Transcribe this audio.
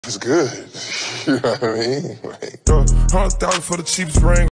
It's good. You know what I mean? Like, 100,000 for the cheapest ring.